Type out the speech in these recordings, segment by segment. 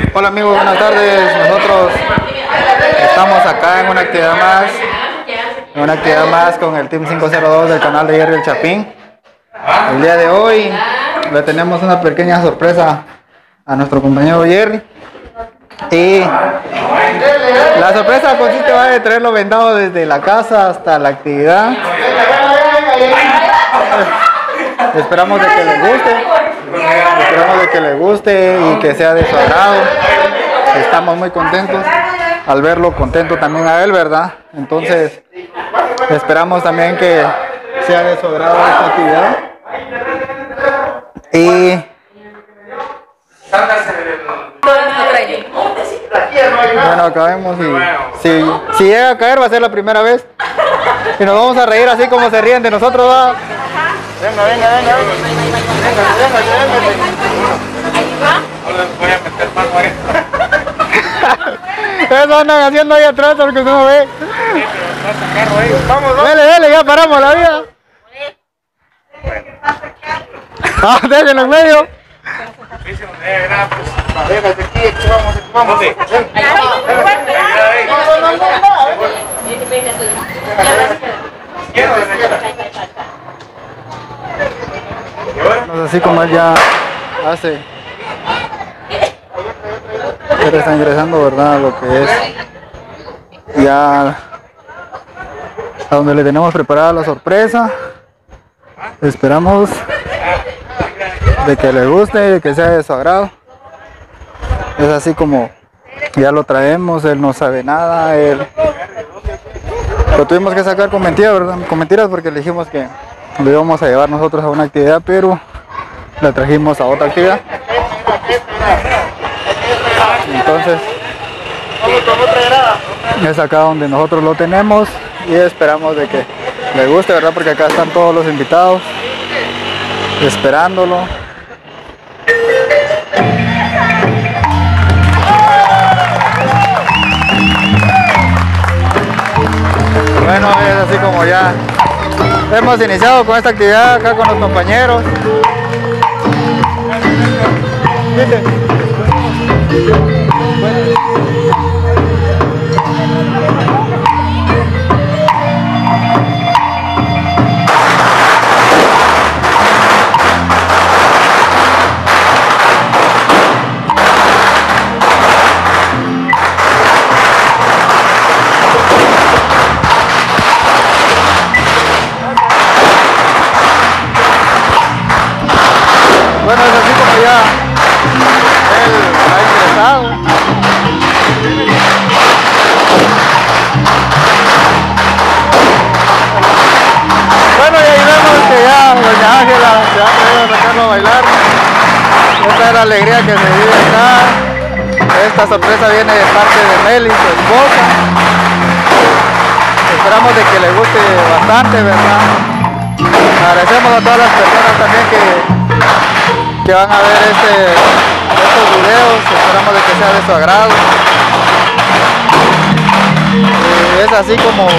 Hola amigos, buenas tardes. Nosotros estamos acá en una actividad más con el Team 502 del canal de Jerry el Chapín. El día de hoy le tenemos una pequeña sorpresa a nuestro compañero Jerry. Y la sorpresa consiste en traerlo vendado desde la casa hasta la actividad. Esperamos de que le guste y que sea de su agrado. Estamos muy contentos al verlo contento también a él, ¿verdad? Entonces esperamos también que sea de su agrado esta actividad. Y bueno, acabemos y si llega a caer va a ser la primera vez y nos vamos a reír así como se ríen de nosotros, ¿verdad? Venga. Voy a meter mano ahí. Eso andan haciendo ahí atrás porque no ve. Vamos, dale, ya paramos la vida. Déjenlo en medio. Vamos. Así como él ya hace, él está ingresando, ¿verdad? Lo que es ya a donde le tenemos preparada la sorpresa. Esperamos de que le guste y de que sea de su agrado. Es así como ya lo traemos, él no sabe nada, él lo tuvimos que sacar con mentiras, ¿verdad? Con mentiras porque le dijimos que lo íbamos a llevar nosotros a una actividad, pero la trajimos a otra actividad. Entonces es acá donde nosotros lo tenemos y esperamos de que le guste, ¿verdad? Porque acá están todos los invitados esperándolo. Bueno, es así como ya hemos iniciado con esta actividad acá con los compañeros. Bueno, es así como ya él ha ingresado. Bueno, y ahí vemos que ya doña Ángela se ha traído a sacarlo a bailar. Esta es la alegría que se vive acá. Esta sorpresa viene de parte de Meli, su esposa. Esperamos de que le guste bastante, ¿verdad? Agradecemos a todas las personas también que van a ver estos videos. Esperamos de que sea de su agrado. Es así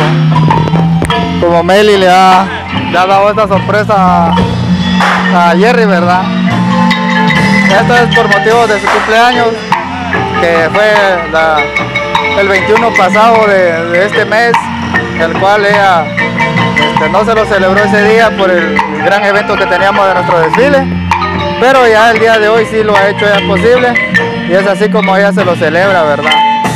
como Meli le ha dado esta sorpresa a Jerry, ¿verdad? Esto es por motivo de su cumpleaños, que fue el 21 pasado de este mes, el cual ella no se lo celebró ese día por el gran evento que teníamos de nuestro desfile, pero ya el día de hoy sí lo ha hecho ya posible y es así como ella se lo celebra, ¿verdad?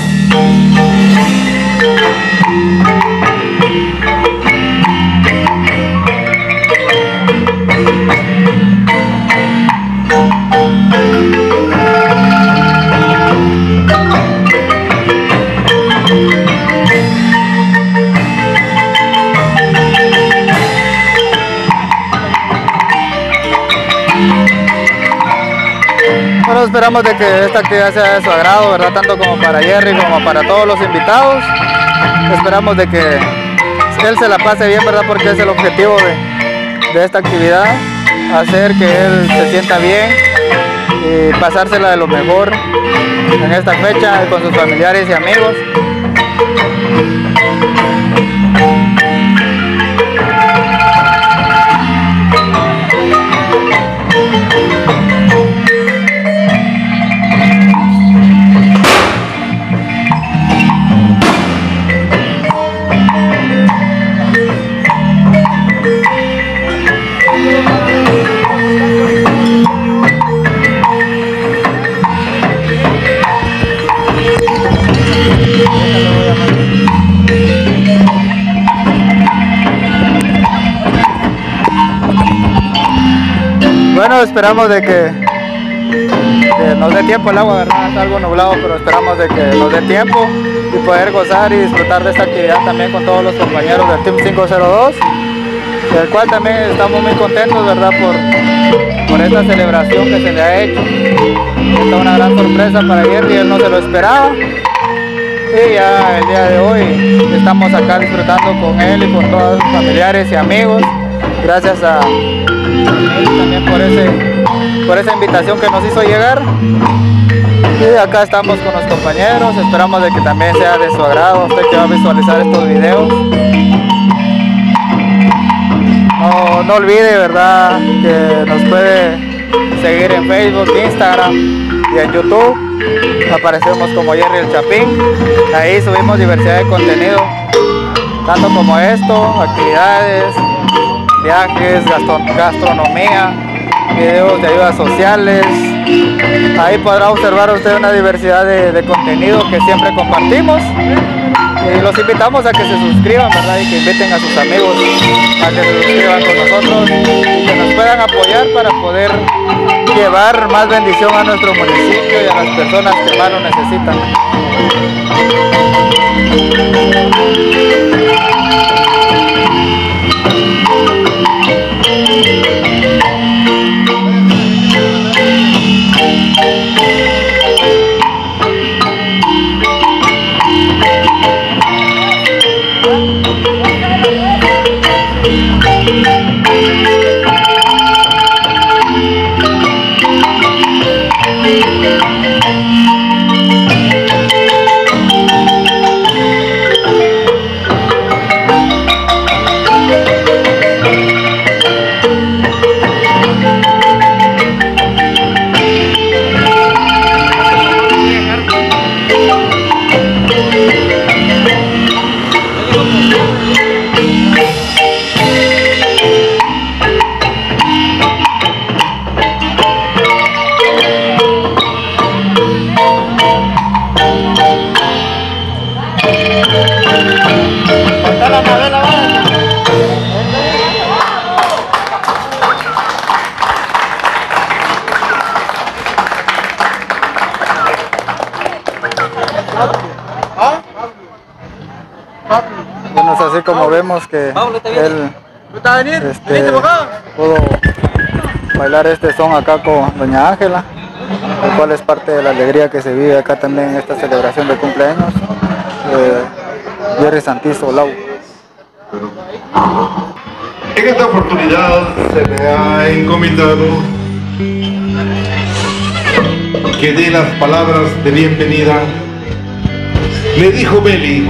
Bueno, esperamos de que esta actividad sea de su agrado, ¿verdad? Tanto como para Jerry como para todos los invitados. Esperamos de que él se la pase bien, ¿verdad? Porque es el objetivo de esta actividad, hacer que él se sienta bien y pasársela de lo mejor en esta fecha con sus familiares y amigos. esperamos de que nos dé tiempo el agua, ¿verdad? Está algo nublado, pero esperamos de que nos dé tiempo y poder gozar y disfrutar de esta actividad también con todos los compañeros del Team 502, del cual también estamos muy contentos, ¿verdad? Por esta celebración que se le ha hecho. Esta es una gran sorpresa para Jerry, él no se lo esperaba. Y ya el día de hoy estamos acá disfrutando con él y con todos sus familiares y amigos. Gracias a él también por esa invitación que nos hizo llegar. Y acá estamos con los compañeros, esperamos de que también sea de su agrado usted que va a visualizar estos videos. No olvide, ¿verdad?, que nos puede seguir en Facebook, Instagram y en YouTube. Aparecemos como Jerry el Chapín. Ahí subimos diversidad de contenido, tanto como esto, actividades, viajes, gastronomía, videos de ayudas sociales. Ahí podrá observar usted una diversidad de contenido que siempre compartimos. Y los invitamos a que se suscriban, ¿verdad? Y que inviten a sus amigos a que se suscriban con nosotros y que nos puedan apoyar para poder llevar más bendición a nuestro municipio y a las personas que más lo necesitan. Bueno, es así como vemos que él pudo bailar este son acá con doña Ángela, el cual es parte de la alegría que se vive acá también en esta celebración de cumpleaños de Jerry Santizo Lau. En esta oportunidad se me ha encomendado que dé las palabras de bienvenida. Me dijo Meli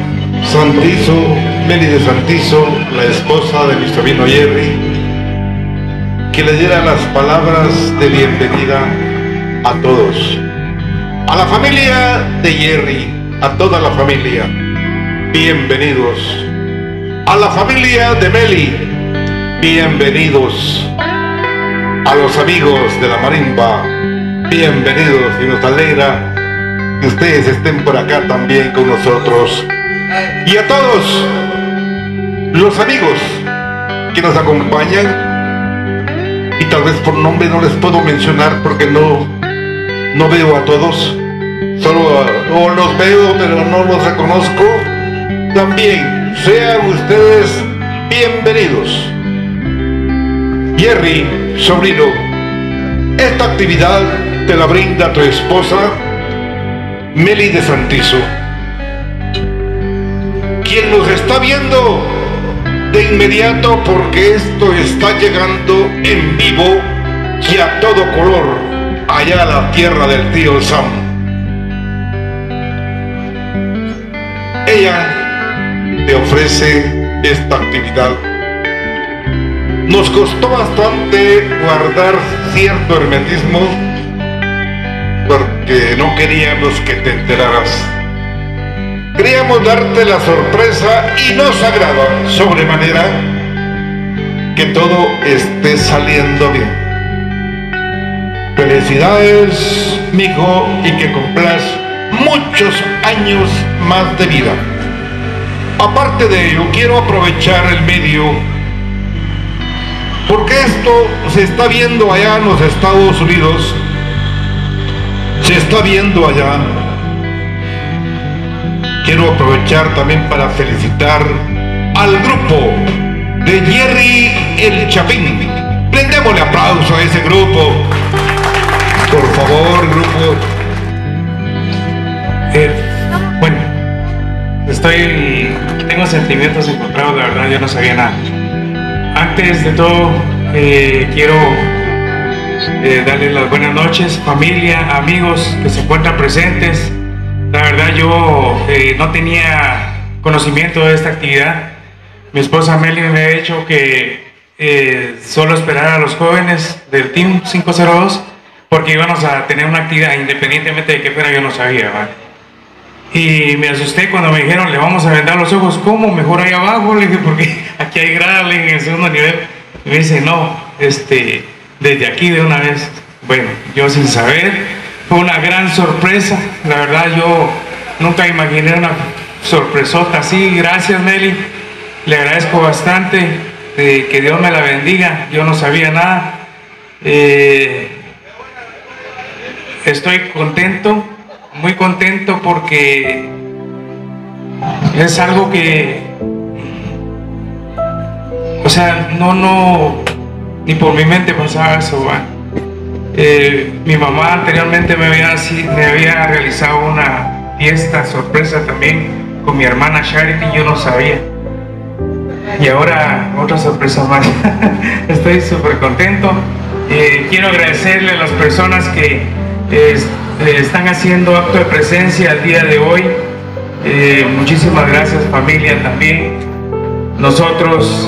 de Santizo, la esposa de mi sobrino Jerry, que le diera las palabras de bienvenida a todos, a la familia de Jerry, a toda la familia, bienvenidos. A la familia de Meli, bienvenidos. A los amigos de la marimba, bienvenidos, y nos alegra que ustedes estén por acá también con nosotros. Y a todos los amigos que nos acompañan, y tal vez por nombre no les puedo mencionar porque no veo a todos, solo los veo pero no los reconozco, también sean ustedes bienvenidos. Jerry, sobrino, esta actividad te la brinda tu esposa Meli de Santizo, quien nos está viendo de inmediato, porque esto está llegando en vivo y a todo color allá a la tierra del tío Sam. Ella te ofrece esta actividad. Nos costó bastante guardar cierto hermetismo porque no queríamos que te enteraras. Queríamos darte la sorpresa y nos agrada sobremanera que todo esté saliendo bien. Felicidades, mijo, y que cumplas muchos años más de vida. Aparte de ello, quiero aprovechar el medio porque esto se está viendo allá en los Estados Unidos, se está viendo allá. Quiero aprovechar también para felicitar al grupo de Jerry el Chapín. Prendémosle aplauso a ese grupo, por favor, grupo. Bueno, tengo sentimientos encontrados, la verdad yo no sabía nada. Antes de todo, quiero darles las buenas noches, familia, amigos que se encuentran presentes. La verdad yo no tenía conocimiento de esta actividad. Mi esposa Meli me ha dicho que solo esperar a los jóvenes del Team 502 porque íbamos a tener una actividad independientemente de qué fuera, yo no sabía, ¿vale? Y me asusté cuando me dijeron, le vamos a vendar los ojos. ¿Cómo? Mejor ahí abajo, le dije, porque aquí hay grada en el segundo nivel. Y me dice, no, desde aquí de una vez. Bueno, yo sin saber, fue una gran sorpresa. La verdad, yo nunca imaginé una sorpresota así. Gracias, Meli. Le agradezco bastante, que Dios me la bendiga. Yo no sabía nada. Estoy contento, muy contento, porque es algo que, o sea, ni por mi mente pasaba eso, ¿va? Mi mamá anteriormente me había realizado una fiesta sorpresa también con mi hermana Charity, yo no sabía. Y ahora otra sorpresa más. Estoy súper contento. Quiero agradecerle a las personas que están haciendo acto de presencia el día de hoy. Muchísimas gracias, familia, también. Nosotros,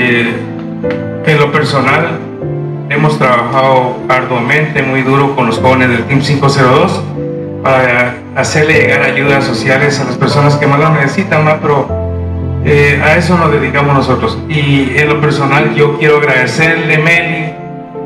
en lo personal, hemos trabajado arduamente, muy duro con los jóvenes del Team 502 para hacerle llegar ayudas sociales a las personas que más lo necesitan, ¿no? Pero a eso nos dedicamos nosotros. Y en lo personal yo quiero agradecerle, Meli,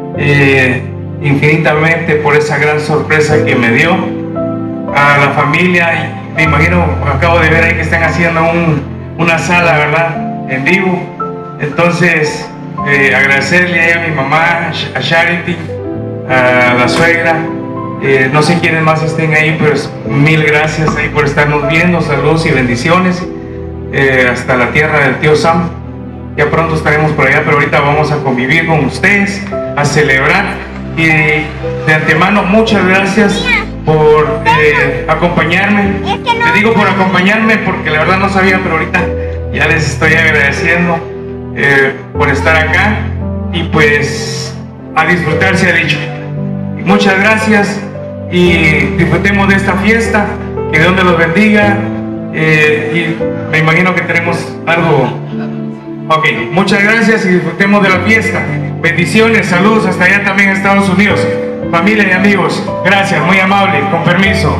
infinitamente por esa gran sorpresa que me dio, a la familia. Y me imagino, acabo de ver ahí que están haciendo una sala, ¿verdad?, en vivo. Entonces agradecerle a mi mamá, a Charity, a la suegra, no sé quiénes más estén ahí, pero mil gracias ahí por estarnos viendo. Saludos y bendiciones hasta la tierra del tío Sam. Ya pronto estaremos por allá, pero ahorita vamos a convivir con ustedes, a celebrar. Y de antemano, muchas gracias por acompañarme. Te digo por acompañarme porque la verdad no sabía, pero ahorita ya les estoy agradeciendo por estar acá. Y pues a disfrutar, se ha dicho. Muchas gracias y disfrutemos de esta fiesta. Que Dios me los bendiga. Y me imagino que tenemos algo. Ok, muchas gracias y disfrutemos de la fiesta. Bendiciones, saludos hasta allá también en Estados Unidos. Familia y amigos, gracias, muy amable, con permiso.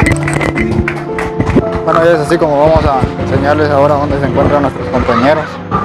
Bueno, y es así como vamos a enseñarles ahora dónde se encuentran nuestros compañeros.